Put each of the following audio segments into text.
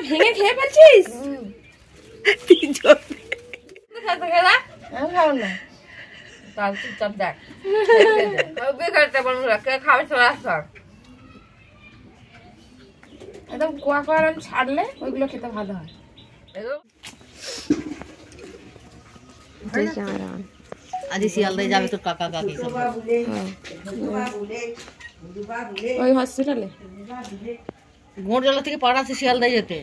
ভেঙে খেয়ে ফেলছিস? খাও না তার চুপচাপ দেখ খাবে চলে আসো। একদম কোয়া কোয়া ছাড়লে ওইগুলো খেতে ভালো হয়। আদি শিয়ালদায় যাবে তোর কাকা কাকি ওই হসপিটালে গোড়জলা থেকে পাড়াচ্ছে শিয়ালদায় যেতে।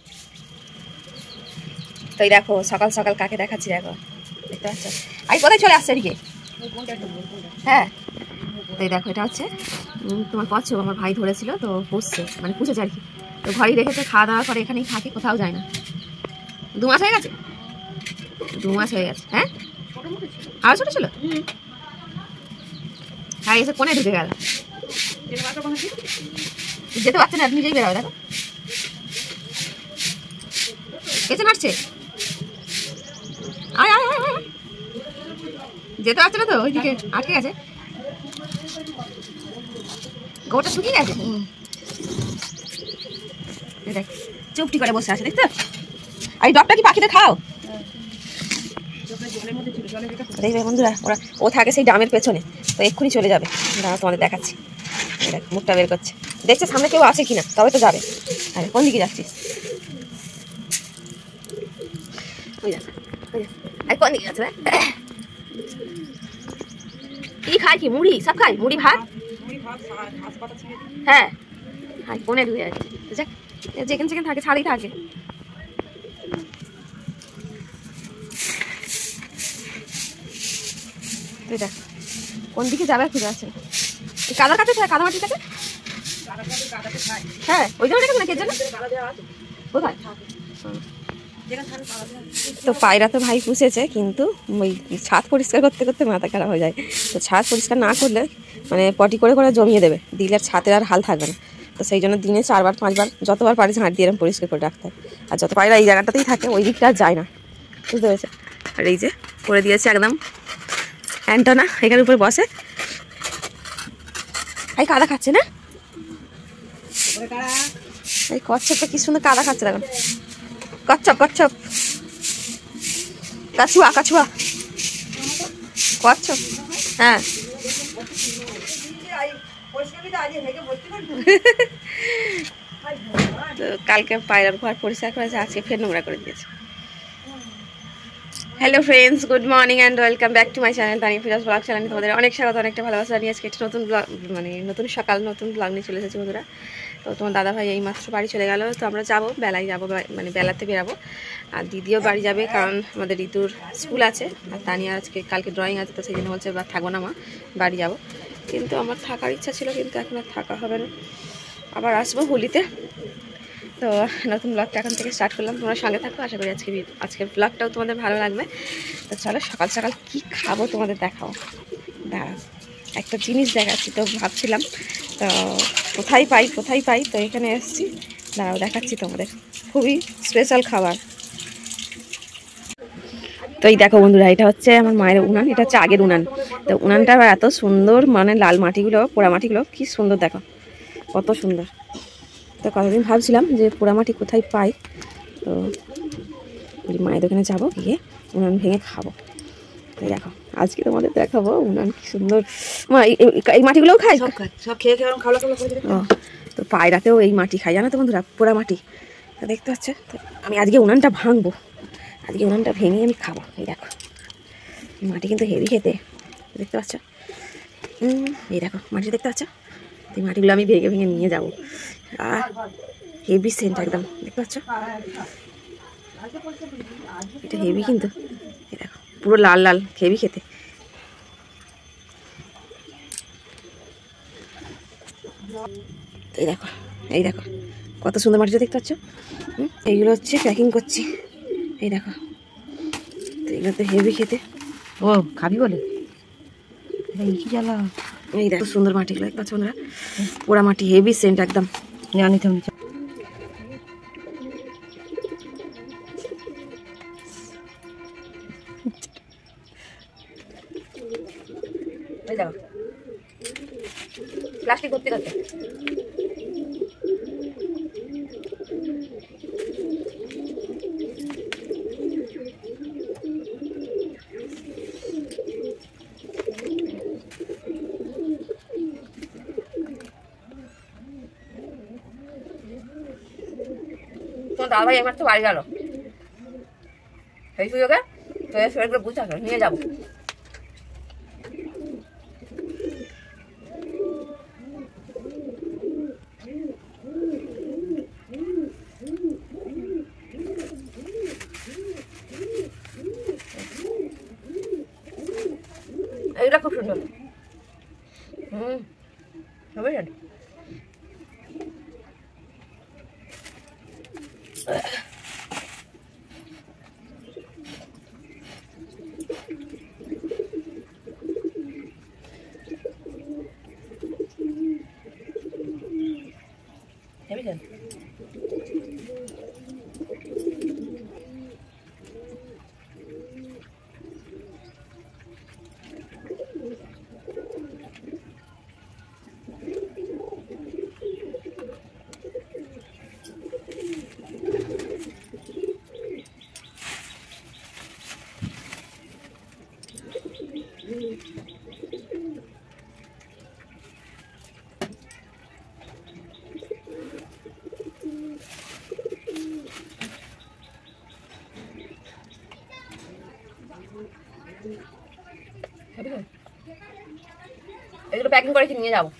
তো এই দেখো সকাল সকাল কাকে দেখাচ্ছি, দেখো দেখতে পাচ্ছ আমি কোথায় চলে আসছে এদিকে। হ্যাঁ তো এই দেখো এটা হচ্ছে তোমার কচ্ছপ, আমার ভাই ধরেছিল তো পুষছে, মানে পুষেছে আর কি। তো ঘরেই রেখেছে, খাওয়া দাওয়া করে এখানেই থাকে, কোথাও যায় না। 2 মাস হয়ে গেছে, 2 মাস হয়ে গেছে। হ্যাঁ আরো ছোট ছিল, হ্যাঁ এসে কোনে ঢুকে গেল, যেতে পারছে না, নিজেই বেরোবে। দেখো পেছনে মারছে, আয় আয় আয় আয়, যেতে পারছে না তো, ওইদিকে আটকে গেছে, গোটা শুকিয়ে গেছে। দেখ চুপটি করে বসে আছে, দেখতো। আর এই ডবটা কি পাখিতে খাও? দেখবে বন্ধুরা, ও থাকে সেই ডামের পেছনে, তো এক্ষুনি চলে যাবে। দাঁড়া তোমাদের দেখাচ্ছি, দেখ মুখটা বের করছে, দেখছে সামনে কেউ আছে কিনা, তবে তো যাবে। আরে কোন দিকে যাচ্ছিস? ওই দেখ, কোন দিকে যাচ্ছে? কি খায়, কি মুড়ি সব খায়, মুড়ি ভাত। হ্যাঁ কোনে ঢুকে যাচ্ছে, যেখানে যেখানে থাকে ছাড়েই থাকে। দেখ কোন দিকে যাবে খুঁজে আছে, কাদার কাছে থাকে, কাদা মাটি থাকে। হ্যাঁ ওই জন্য রেখেছে নাকি, এর জন্য কোথায়? তো পায়রা তো ভাই পুষেছে, কিন্তু ওই ছাদ পরিষ্কার করতে করতে মাথা খারাপ হয়ে যায়। তো ছাদ পরিষ্কার না করলে মানে পটি করে করে জমিয়ে দেবে, দিলে আর ছাদের আর হাল থাকবে না। তো সেই জন্য দিনে 4বার 5বার যতবার পারি ঝাঁট দিয়ে এরকম পরিষ্কার করে রাখতে হয়। আর যত পায়রা এই জায়গাটাতেই থাকে, ওই দিকটা আর যায় না, বুঝতে পেরেছে? আর এই যে করে দিয়েছে একদম অ্যান্টনা, এখানের উপরে বসে। এই কাদা খাচ্ছে না, এই কচ্ছপটা কি সুন্দর কাদা খাচ্ছে, দেখুন কচ্ছপ কচ্ছপ, কাছুয়া কাছুয়া কচ্ছপ। হ্যাঁ তো কালকে পায়রার ঘর পরিষ্কার করেছে, আজকে ফের নোংরা করে দিয়েছে। Hello friends, good morning and welcome back to my channel Tania Firoz vlog channel. তোমাদের অনেক স্বাগত, অনেকটা ভালোবাসা নিয়ে আজকে একটা নতুন ব্লগ, মানে নতুন সকাল নতুন ব্লগ নিয়ে চলে এসেছি বন্ধুরা। তো তোমার দাদাভাই এই মাত্র বাড়ি চলে গেল, তো আমরা যাবো বেলায় যাবো, মানে বেলাতে বেরাবো। আর দিদিও বাড়ি যাবে, কারণ আমাদের ঋতুর স্কুল আছে, আর তানিয়া আজকে কালকে ড্রয়িং আছে, তো সেই জন্য বলছে বা থাকবো না মা, বাড়ি যাবো। কিন্তু আমার থাকার ইচ্ছা ছিল, কিন্তু এখন আর থাকা হবে না, আবার আসবো হোলিতে। তো নতুন ব্লগটা এখন থেকে স্টার্ট করলাম, তোমরা সঙ্গে থাকো, আশা করি আজকের ব্লগটাও তোমাদের ভালো লাগবে। তো চলো সকাল সকাল কি খাবো তোমাদের দেখাও, দাঁড়াও একটা জিনিস দেখাচ্ছি। তো ভাবছিলাম তো কোথায় পাই, তো এখানে এসেছি, দাঁড়াও দেখাচ্ছি তোমাদের, খুবই স্পেশাল খাবার। তো এই দেখো বন্ধুরা, এটা হচ্ছে আমার মায়ের উনান, এটা হচ্ছে আগের উনান। তো উনানটা এত সুন্দর, মানে লাল মাটিগুলো, পোড়া মাটিগুলো কি সুন্দর, দেখো কত সুন্দর। তো কতদিন ভাবছিলাম যে পোড়ামাটি কোথায় পাই, তো মায়ের দোকানে যাবো, গিয়ে উনান ভেঙে খাবো। তো দেখো আজকে তোমাদের দেখাবো উনান কি সুন্দর। এই মাটিগুলোও খাই, সব খেয়ে খেয়ে খাওয়া। তো পায়রাতেও এই মাটি খাই, জানো তো বন্ধুরা, পোড়া মাটি। তো দেখতে পাচ্ছে, তো আমি আজকে উনানটা ভাঙবো, আজকে উনানটা ভেঙে আমি খাবো। এই দেখো মাটি কিন্তু হেভি খেতে, দেখতে পাচ্ছ? এই দেখো মাটি দেখতে পাচ্ছ? তো এই মাটিগুলো আমি ভেঙে ভেঙে নিয়ে যাবো, আর হেভি সেন্ট একদম, দেখতে পাচ্ছ? এটা হেভি কিন্তু, এই দেখো পুরো লাল লাল, হেভি খেতে। এই দেখো কত সুন্দর মাটিটা, দেখতে পাচ্ছ? এইগুলো হচ্ছে প্যাকিং করছি, এই দেখো। তো এগুলো তো হেভি খেতে। ও খাবি বলে কি জ্বালা। এই দেখো সুন্দর মাটিগুলো, দেখতে পাচ্ছ বন্ধুরা, পোড়া মাটি, হেভি সেন্ট একদম। জানি তো প্লাস্টিক ভর্তি করতে। তোমার দাদা ভাই আমার তো বাড়ি গেল সেই সুযোগে তো শরীরগুলো বুঝতে হবে নিয়ে যাবো। এইটা খুব সুন্দর। হবে জানি হেবি জানি এগুলো প্যাকিং করে নিয়ে যাবো।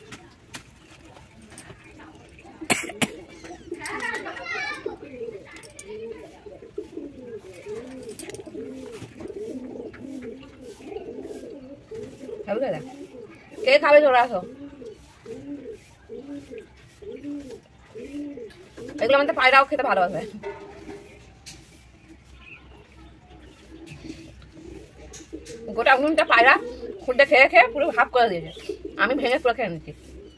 কে খাবে চলে আসো। এগুলো আমাদের পায়রাও খেতে ভালোবাসে। গোটা উনুনটা পায়রা খুঁটে খেয়ে খেয়ে পুরো হাফ করে দিয়েছে, আমি ভেঙে পুরো খেয়ে নিচ্ছি।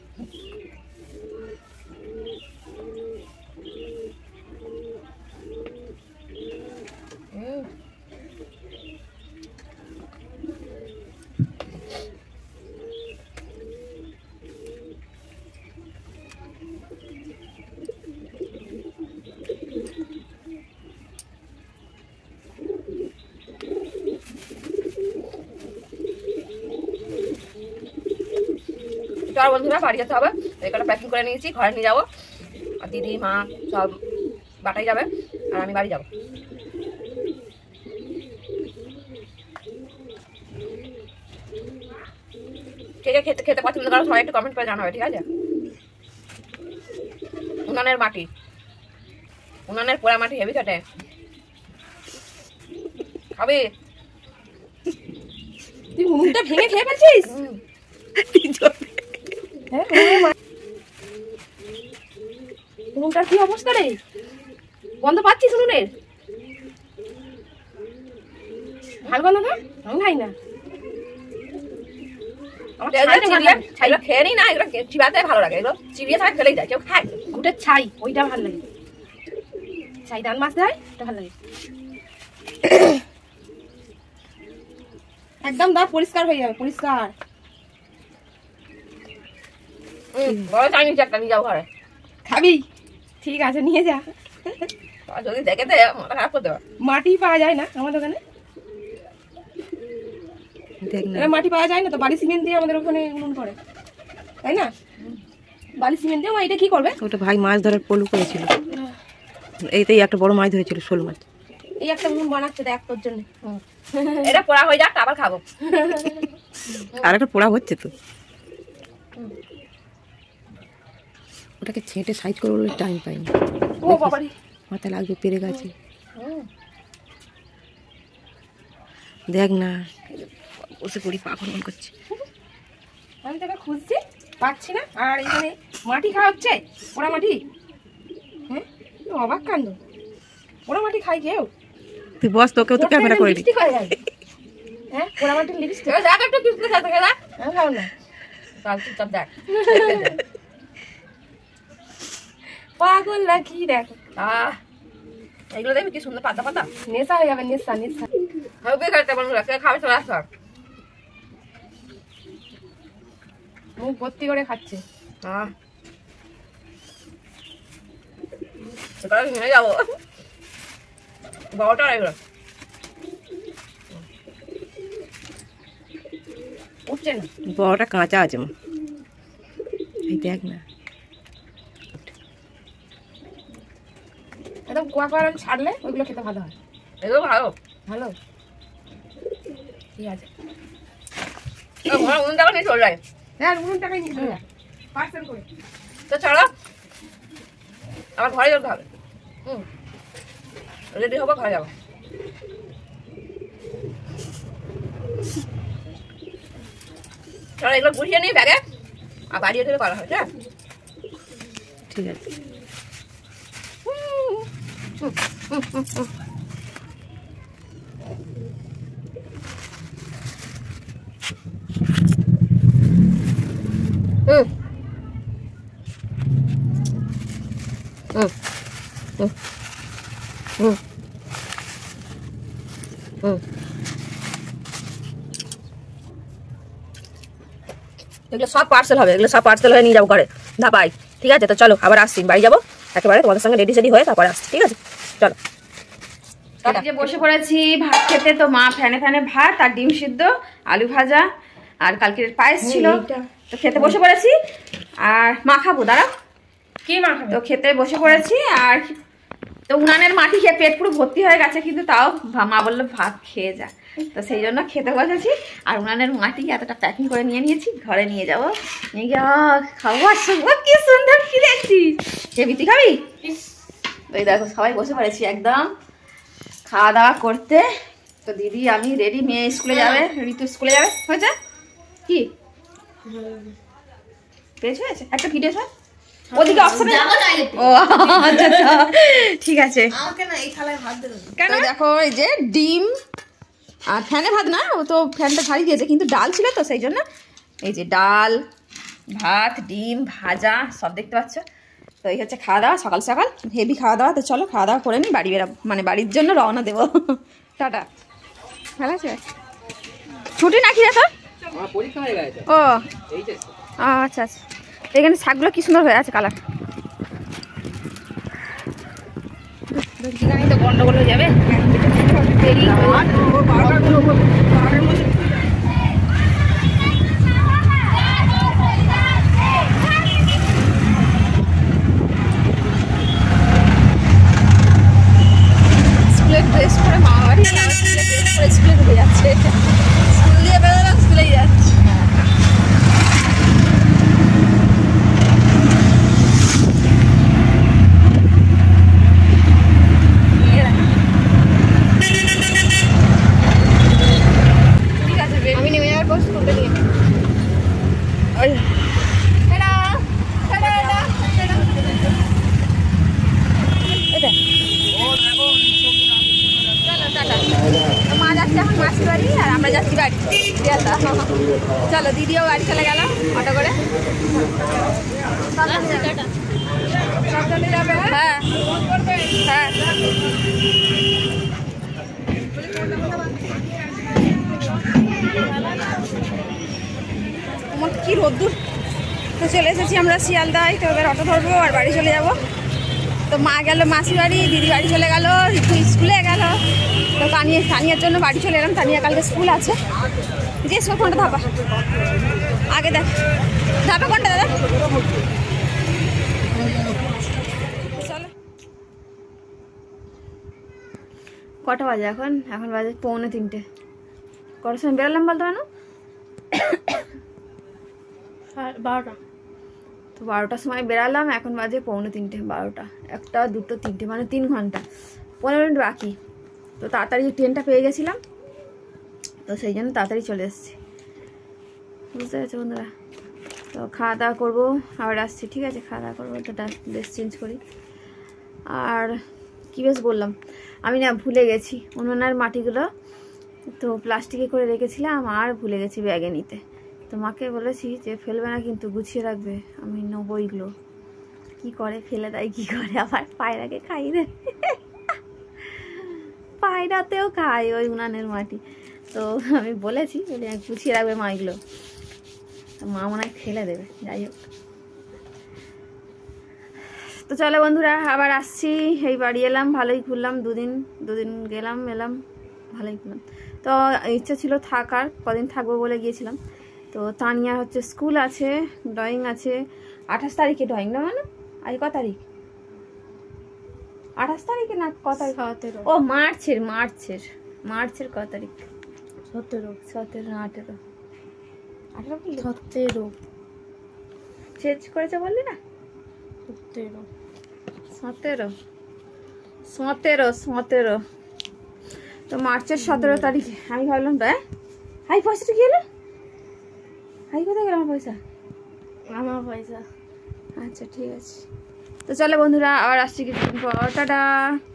চল বন্ধুরা বাড়ি যেতে হবে, এগুলো প্যাকিং করে নিয়েছি, ঘরে নিয়ে যাবো। আর দিদি মা সব বাটাই যাবে আর আমি বাড়ি যাবো। কে কে খেতে খেতে পছন্দ করো সবাই একটু কমেন্ট করে জানাবে, ঠিক আছে? উনানের মাটি, উনানের পোড়া মাটি হেভি খেটে খাবে। তুই উনুনটা ভেঙে খেয়ে ফেলছিস? উনুনটার কি অবস্থা রে? গন্ধ পাচ্ছিস উনুনের? ভালো গন্ধ না? আমি খাই না। ছাইগুলো খেয়ে নি না, এগুলো চিবাতে ভালো লাগে, এগুলো চিবিয়ে ছাড়া খেলেই যায়, কেউ খায়। ঘুটের ছাই ওইটা ভালো লাগে, ছাই ডাল মাছ দেয় ওটা ভালো লাগে। একদম দাঁত পরিষ্কার হয়ে যাবে, পরিষ্কার। বড় চাইনিজ একটা নিয়ে যাও ঘরে। খাবি? ঠিক আছে নিয়ে যা। যদি দেখে দে মাথা খারাপ করতে পারে। মাটি পাওয়া যায় না আমার দোকানে, মাটি পাওয়া যায় না তো বালি সিমেন্ট দিয়ে আমাদের ওখানে উনুন করে, তাই না? বালি সিমেন্ট দিয়ে এটা কি করবে? ওটা ভাই মাছ ধরার পলু করেছিল, এইটাই একটা বড় মাছ ধরেছিল, শোল মাছ। এই একটা উনুন বানাচ্ছে দেখ তোর জন্য। এটা পোড়া হয়ে যাক আবার খাবো। আর একটা পোড়া হচ্ছে তো, ওটাকে ছেঁটে সাইজ করে বলে টাইম পাইনি। ও বাবারে মাথা লাগবে পেরে গেছে, দেখ না বসে পড়ি পাগল মন করছে। আমি তোকে খুঁজছি পাচ্ছি না, আর এখানে মাটি খাওয়া হচ্ছে, পোড়া মাটি। হ্যাঁ অবাক কাণ্ড, পোড়া মাটি খাই কেউ? তুই বস, তোকেও তো ক্যামেরা করে দিই। হ্যাঁ পোড়া মাটির লিপস্টিক দেখ একটু কিসলে খেতে খেলা। আমি খাবো না, চল চুপচাপ দেখ। পাগল নাকি দেখ। এগুলো দেখবি কি সুন্দর পাতা পাতা, নেশা হয়ে যাবে, নেশা নেশা হবে খাইতে বন্ধুরা, কে খাবে চলে আসো। মুখ ভর্তি করে খাচ্ছে। এগুলো নিয়ে যাবো, বড়টা এগুলো উঠছে না, বড়টা কাঁচা আছে মা, এই দেখ না। এটা একদম কুয়া কুয়া ছাড়লে ওইগুলো খেতে ভালো হয়। এগুলো ভালো ভালো, ঠিক আছে। ঘর উনুন টাকা নিয়ে চলে যায়। হ্যাঁ, 1 টাকায় নিয়ে চলে যায় পার্সেল করে। তো চলো আবার ঘরে যেতে হবে। রেডি হবো, ঘরে যাবো। চলো এগুলো গুছিয়ে নিই ব্যাগে, আর বাড়িয়ে ধরে করা হয়। ঠিক আছে। এগুলো সব পার্সেল হবে, এগুলো সব পার্সেল হয়ে নিয়ে যাবো ঘরে ধাপাই। ঠিক আছে, তো চলো আবার আসছি, বাড়ি যাবো একেবারে তোমাদের সঙ্গে রেডি সেডি হয়ে তারপরে আসছি। ঠিক আছে, চলো। যে বসে পড়েছি ভাত খেতে। তো মা ফ্যানে ফ্যানে ভাত আর ডিম সিদ্ধ, আলু ভাজা আর কালকের পায়েস ছিল, তো খেতে বসে পড়েছি। আর মা খাবো, দাঁড়া কি মা খাবে? তো খেতে বসে পড়েছি। আর তো উনানের মাটি খেয়ে পেট পুরো ভর্তি হয়ে গেছে, কিন্তু তাও মা বললো ভাত খেয়ে যা, তো সেই জন্য খেতে বসেছি। আর উনানের মাটি এতটা প্যাকিং করে নিয়ে নিয়েছি, ঘরে নিয়ে যাবো, নিয়ে গিয়ে খাবো। আর শুনবো কি সুন্দর কি দেখছিস, হেবি তুই খাবি? ওই দেখো সবাই বসে পড়েছি একদম খাওয়া দাওয়া করতে। তো দিদি আমি রেডি, মেয়ে স্কুলে যাবে, ঋতু স্কুলে যাবে। হয়েছে কি পেজ হয়েছে একটা ভিডিও স্যার ওদিকে অপশনে ও আচ্ছা আচ্ছা ঠিক আছে। কেন দেখো এই যে ডিম আর ফ্যানে ভাত না, ও তো ফ্যানটা ছাড়িয়ে দিয়েছে, কিন্তু ডাল ছিল তো সেই জন্য এই যে ডাল ভাত ডিম ভাজা সব দেখতে পাচ্ছ। তো এই হচ্ছে খাওয়া দাওয়া, সকাল সকাল হেভি খাওয়া দাওয়া। তো চলো খাওয়া দাওয়া করে নিই, বাড়ি বেরাবো, মানে বাড়ির জন্য রওনা দেবো। টাটা। ভালো আছে ছুটি নাকি রে তোর? ও আচ্ছা আচ্ছা, এখানে শাকগুলো কি সুন্দর হয়ে আছে কালার। তো গন্ডগোল হয়ে যাবে। স্কুলের ড্রেস পরে মামা বাড়ি, স্কুলের ড্রেস পরে স্কুলে ঢুকে যাচ্ছে, স্কুল দিয়ে বেরোলাম স্কুলেই যাচ্ছে। আমি নেমে যাওয়ার পর স্কুলটা নিয়ে মা যাচ্ছে এখন মাসির বাড়ি, আর আমরা যাচ্ছি বাড়ি। চলো দিদিও বাড়ি চলে গেল অটো করে। হ্যাঁ হ্যাঁ কি রোদ্দুর। তো চলে এসেছি আমরা শিয়ালদায়, তো এবার অটো ধরবো আর বাড়ি চলে যাব। তো মা গেল মাসির বাড়ি, দিদি বাড়ি চলে গেল, ঋতু স্কুলে গেল। তো তানিয়ার জন্য বাড়ি চলে এলাম, তানিয়া কালকে স্কুল আছে। যে কোনটা ধাপা আগে দেখ, ধাপা কোনটা দাদা? চলো কটা বাজে এখন? এখন বাজে 2:45। কটার সময় বেরোলাম বলতে পারো? 12টা। তো 12টার সময় বেরালাম, এখন বাজে 2:45। 12টা 1টা 2টো 3টে, মানে 3 ঘন্টা 15 মিনিট বাকি। তো তাড়াতাড়ি ট্রেনটা পেয়ে গেছিলাম, তো সেই জন্য তাড়াতাড়ি চলে এসেছি, বুঝতে পেরেছো বন্ধুরা। তো খাওয়া দাওয়া করবো, আবার আসছি। ঠিক আছে, খাওয়া দাওয়া করবো, তো ড্রেস চেঞ্জ করি। আর কি বেশ বললাম, আমি না ভুলে গেছি উনুনের মাটিগুলো, তো প্লাস্টিকে করে রেখেছিলাম আর ভুলে গেছি ব্যাগে নিতে। তো মাকে বলেছি যে ফেলবে না কিন্তু, গুছিয়ে রাখবে, আমি নেবো এইগুলো। কী করে ফেলে দেয়, কী করে আবার পায়রাকে খাই দেয়, পায়রাতেও খাই ওই উনানের মাটি। তো আমি বলেছি বলে গুছিয়ে রাখবে মা এগুলো, তো মা মনে হয় ফেলে দেবে। যাই হোক, তো চলো বন্ধুরা আবার আসছি। এই বাড়ি এলাম, ভালোই ঘুরলাম, দুদিন গেলাম এলাম, ভালোই ঘুরলাম। তো ইচ্ছা ছিল থাকার, কদিন থাকবো বলে গিয়েছিলাম। তো তানিয়া হচ্ছে স্কুল আছে, ড্রয়িং আছে 28 তারিখে ড্রয়িং না, মানে আজ ক তারিখ? 28 তারিখে না কত তারিখ? 17 ও মার্চের মার্চের মার্চের কত তারিখ? 17 17 না 18? 18 বললি? 17 চেঞ্জ করেছে বললি না? 17 17 17 17 তো মার্চের 17 তারিখে। আমি ভাবলাম হাই পয়সাটা কি হলো? হাই কোথায় গেল আমার পয়সা? আমার পয়সা। আচ্ছা ঠিক আছে, তো চলো বন্ধুরা আবার আসছি কিছুক্ষণ পর, টাটা।